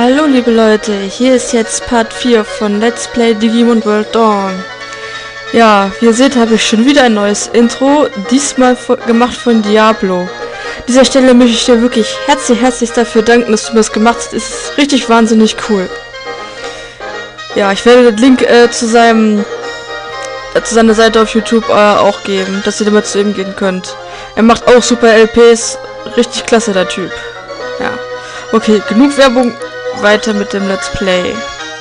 Hallo liebe Leute, hier ist jetzt Part 4 von Let's Play Digimon World Dawn. Ja, wie ihr seht, habe ich schon wieder ein neues Intro, diesmal gemacht von Diablo. An dieser Stelle möchte ich dir wirklich herzlich dafür danken, dass du mir das gemacht hast. Es ist richtig wahnsinnig cool. Ja, ich werde den Link zu seiner Seite auf YouTube auch geben, dass ihr damit zu ihm gehen könnt. Er macht auch super LPs, richtig klasse der Typ. Ja, okay, genug Werbung. Weiter mit dem Let's Play.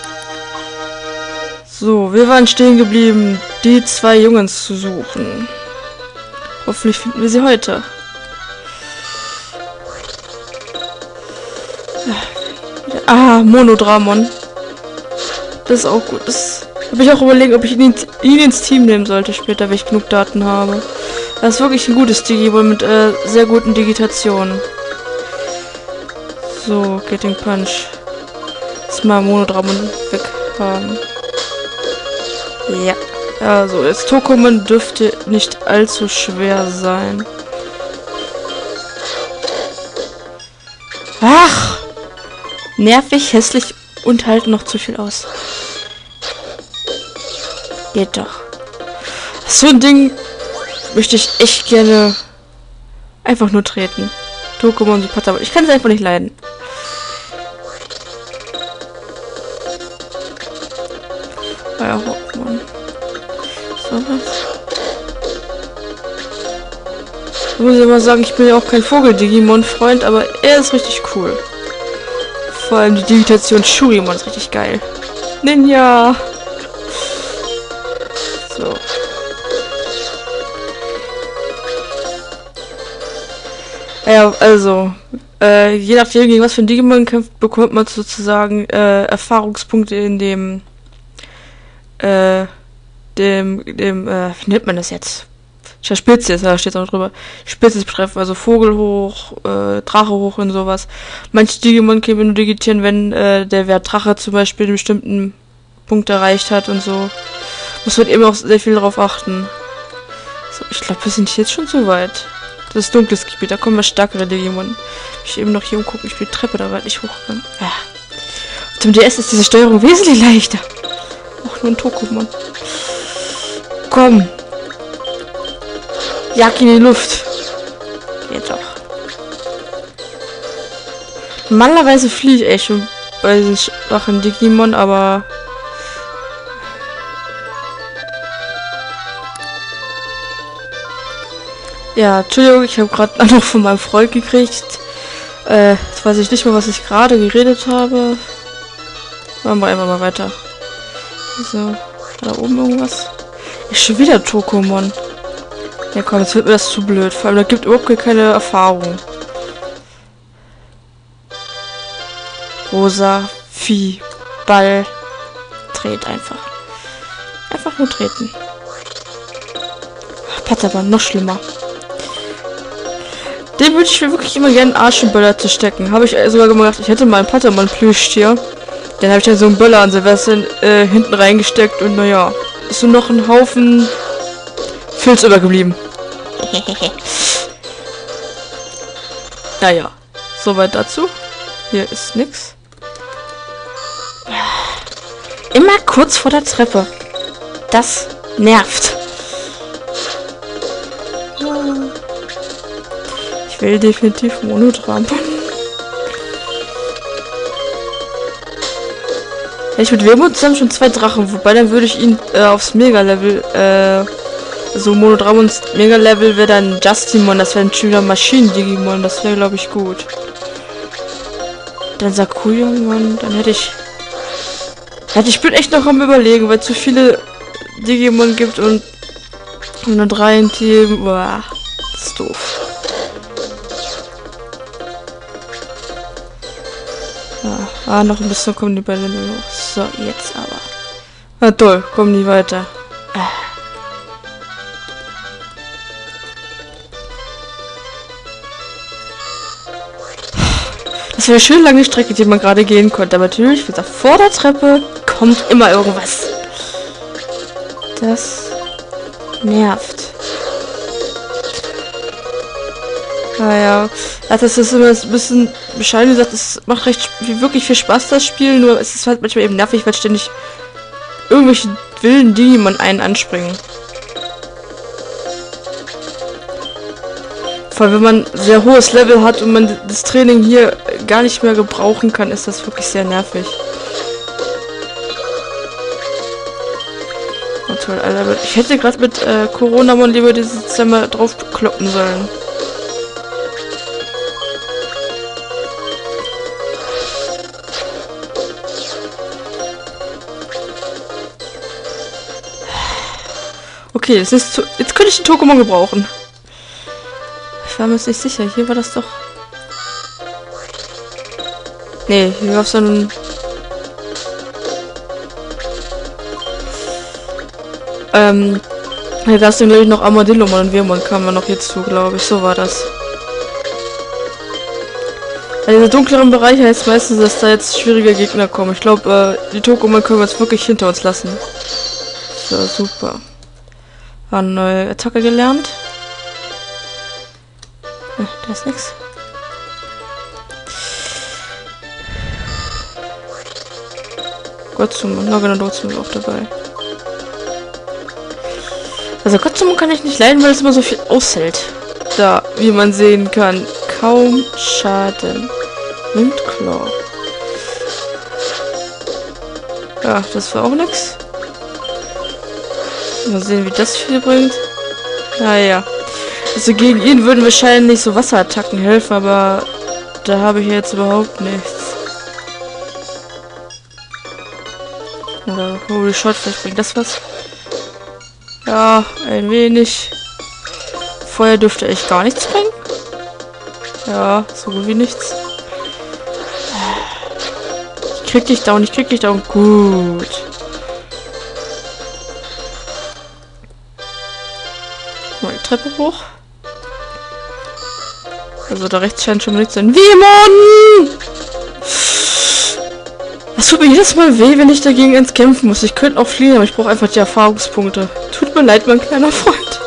So, wir waren stehen geblieben, die zwei Jungs zu suchen. Hoffentlich finden wir sie heute. Monodramon. Das ist auch gut. Das habe ich auch überlegt, ob ich ihn ins Team nehmen sollte später, wenn ich genug Daten habe. Das ist wirklich ein gutes Digimon mit sehr guten Digitationen. So, Getting Punch. Jetzt mal Monodramon weg haben. Ja. Also, das Tokomon dürfte nicht allzu schwer sein. Ach! Nervig, hässlich und halten noch zu viel aus. Geht doch. So ein Ding möchte ich echt gerne einfach nur treten. Tokomon Supporter, aber ich kann es einfach nicht leiden. Ja, Mann. So was. Ich muss ja mal sagen, ich bin ja auch kein Vogel-Digimon-Freund, aber er ist richtig cool. Vor allem die Digitation Shurimon ist richtig geil. Ninja! So. Ja, also, je nachdem, gegen was für ein Digimon kämpft, bekommt man sozusagen Erfahrungspunkte in dem wie nennt man das jetzt? Spezies, da steht auch drüber. Spezies betreffen, also Vogel hoch, Drache hoch und sowas. Manche Digimon können nur digitieren, wenn der Wert Drache zum Beispiel einen bestimmten Punkt erreicht hat und so. Muss man eben auch sehr viel darauf achten. So, ich glaube, wir sind jetzt schon so weit. Das ist dunkles Gebiet, da kommen wir stärkere Digimon. Ich eben noch hier umgucken, ich will die Treppe da weit nicht hochgegangen. Ja. Auf dem DS ist diese Steuerung wesentlich leichter. Auch nur ein Tokomon. Komm. Jag in die Luft. Geht doch. Normalerweise fliege ich echt schon bei diesen schwachen Digimon, aber... Ja, Entschuldigung, ich habe gerade einen Anruf von meinem Freund gekriegt. Jetzt weiß ich nicht mehr, was ich gerade geredet habe. Machen wir einfach mal weiter. So, da oben irgendwas. Ist schon wieder Tokomon. Ja komm, jetzt wird mir das zu blöd. Vor allem, da gibt überhaupt keine Erfahrung. Rosa, Vieh, Ball. Dreht einfach. Einfach nur treten. Patagon, noch schlimmer. Den würde ich mir wirklich immer gerne Arsch und Böller zu stecken. Habe ich sogar gemacht. Ich hätte mal einen Patamon-Plüschtier. Den habe ich dann so einen Böller an Silvester hinten reingesteckt und naja, ist nur noch ein Haufen Filz übergeblieben. Naja, soweit dazu. Hier ist nix. Immer kurz vor der Treppe. Das nervt. Ich will definitiv Monodramon. Ich mit Wermut zusammen schon 2 Drachen, wobei dann würde ich ihn aufs Mega-Level, so Monodramons Mega-Level wäre dann Justimon, das wäre ein schöner Maschinen-Digimon, das wäre glaube ich gut. Dann Sakuyamon, dann hätte ich bin echt noch am Überlegen, weil es zu viele Digimon gibt und nur 3 im Team, boah, das ist doof. Ja, noch ein bisschen kommen die Bälle nur noch. So, jetzt aber. Na toll, kommen die weiter. Das wäre eine schön lange Strecke, die man gerade gehen konnte. Aber natürlich, wie gesagt, vor der Treppe kommt immer irgendwas. Das nervt. Naja, das ist immer ein bisschen bescheiden gesagt, es macht wirklich viel Spaß, das Spiel, nur es ist halt manchmal eben nervig, weil ständig irgendwelche wilden Digimon einen anspringen. Vor allem, wenn man sehr hohes Level hat und man das Training hier gar nicht mehr gebrauchen kann, ist das wirklich sehr nervig. Oh, toll, Alter. Ich hätte gerade mit Corona-Mon lieber dieses Zimmer drauf kloppen sollen. Okay, jetzt könnte ich den Tokomon gebrauchen. Ich war mir jetzt nicht sicher. Hier war das doch... Nee, hier gab es dann... Hier gab es dann, glaube ich, noch Armadillomon und Veemon kamen wir noch jetzt zu, glaube ich. So war das. In dieser dunkleren Bereich heißt meistens, dass da jetzt schwierige Gegner kommen. Ich glaube, die Tokomon können wir jetzt wirklich hinter uns lassen. So, super. War eine neue Attacke gelernt. Da ist nix. Gotsumon, na genau, Gotsumon auch dabei. Also Gotsumon kann ich nicht leiden, weil es immer so viel aushält. Da, wie man sehen kann, kaum Schaden. Windclaw. Ja, das war auch nix. Mal sehen, wie das viel bringt. Naja. Also gegen ihn würden wahrscheinlich so Wasserattacken helfen, aber da habe ich jetzt überhaupt nichts. Oder Holy Shot, vielleicht bringt das was. Ja, ein wenig. Feuer dürfte echt gar nichts bringen. Ja, so gut wie nichts. Ich krieg dich down, Gut. Mal die Treppe hoch. Also da rechts scheint schon mal nichts zu sein. Veemon! Das tut mir jedes Mal weh, wenn ich dagegen ins Kämpfen muss. Ich könnte auch fliehen, aber ich brauche einfach die Erfahrungspunkte. Tut mir leid, mein kleiner Freund.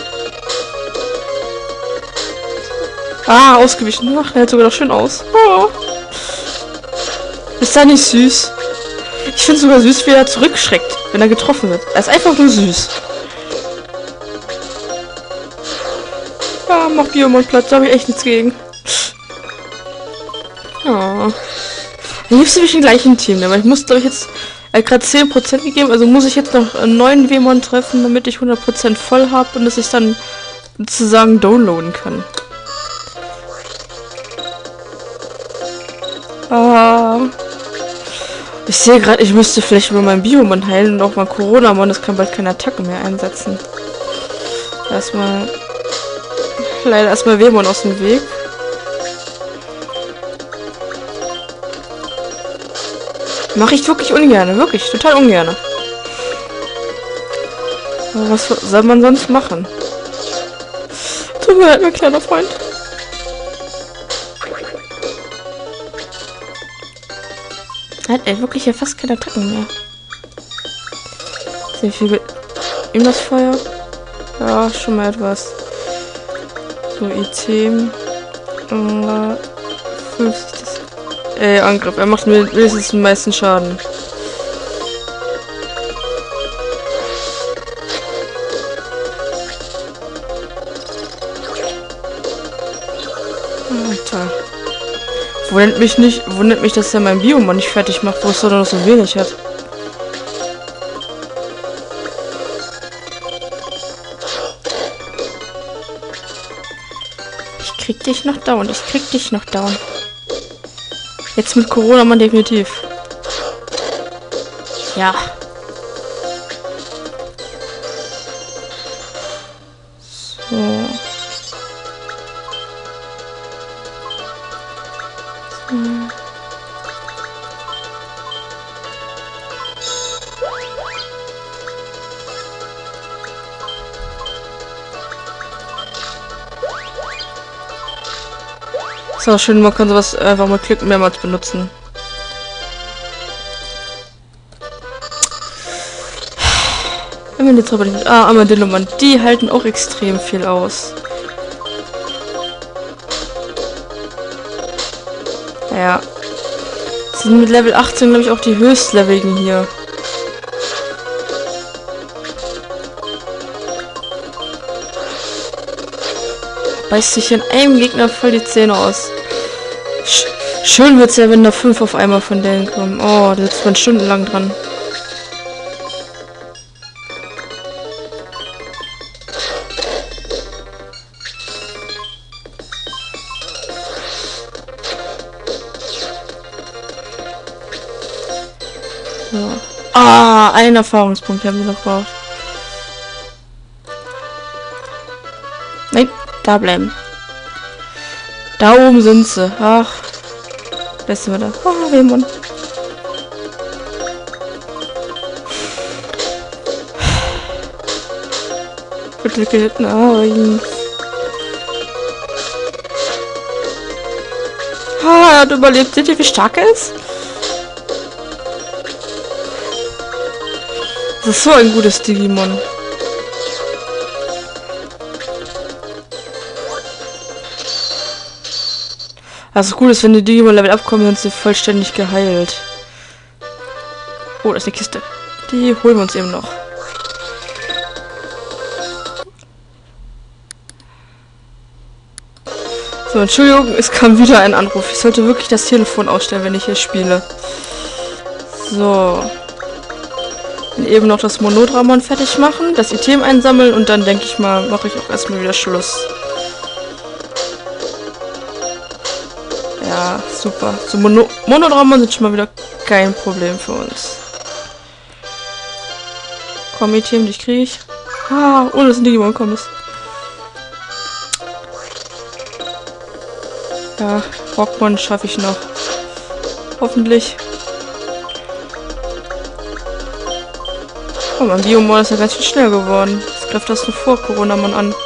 Ah, ausgewichen. Ach, der hält sogar noch schön aus. Oh. Ist da nicht süß? Ich finde sogar süß, wie er zurückschreckt, wenn er getroffen wird. Er ist einfach nur süß. Ja, mach Biomon Platz, da habe ich echt nichts gegen. Oh. Dann liebst du mich im gleichen Team, aber ich muss, glaube ich, jetzt gerade 10% gegeben, also muss ich jetzt noch einen neuen Veemon treffen, damit ich 100% voll habe und dass ich dann sozusagen downloaden kann. Ah. Ich sehe gerade, ich müsste vielleicht über meinen Biomon heilen und auch mal Corona-Mon, das kann bald keine Attacken mehr einsetzen. Leider erstmal Veemon aus dem Weg. Mache ich wirklich ungern, wirklich, total ungern. Aber was soll man sonst machen? Tut mir leid, mein kleiner Freund. Hat er wirklich ja fast keine Attacken mehr. Sehr viel ihm das Feuer. Ja, schon mal etwas. So, Item. 50 das. Angriff. Er macht mir wenigstens den meisten Schaden. Alter. Wundert mich, dass er mein Biomon nicht fertig macht, wo es doch noch so wenig hat. Ich krieg dich noch down. Jetzt mit Corona-Mon definitiv. Ja. So. Ist auch schön, man kann sowas einfach mal klicken, mehrmals benutzen. Armadillomon, die halten auch extrem viel aus. Ja. Sind mit Level 18, glaube ich, auch die höchstleveligen hier. Beißt sich in einem Gegner voll die Zähne aus. Schön wird's ja, wenn da 5 auf einmal von denen kommen. Oh, da sitzt man stundenlang dran. So. Ah, einen Erfahrungspunkt haben wir noch gebraucht. Nein, da bleiben. Da oben sind sie. Ach. Da sind wir da. Oh, Wehmund. Bitte geht nein. Ah, er hat überlebt. Seht ihr, wie stark er ist? Das ist so ein gutes Digimon. Also gut ist, wenn die Digimon Level abkommen, sind sie vollständig geheilt. Oh, das ist eine Kiste. Die holen wir uns eben noch. So, Entschuldigung, es kam wieder ein Anruf. Ich sollte wirklich das Telefon ausstellen, wenn ich hier spiele. So. Eben noch das Monodramon fertig machen, das Item einsammeln und dann denke ich mal, mache ich auch erstmal wieder Schluss. Ja, super. So Monodramon sind schon mal wieder kein Problem für uns. Komm, Item, dich kriege ich. Ah, ohne dass ein Digimon kommt. Ja, Rockmon schaffe ich noch. Hoffentlich. Oh, mein Biomon ist ja ganz schön schnell geworden. Das greift das nur vor Corona-Mon an.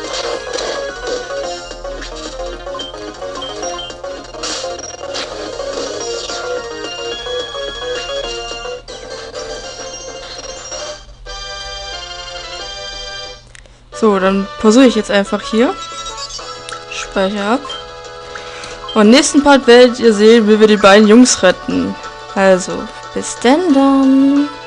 So, dann pausiere ich jetzt einfach hier. Speicher ab. Und im nächsten Part werdet ihr sehen, wie wir die beiden Jungs retten. Also, bis denn dann.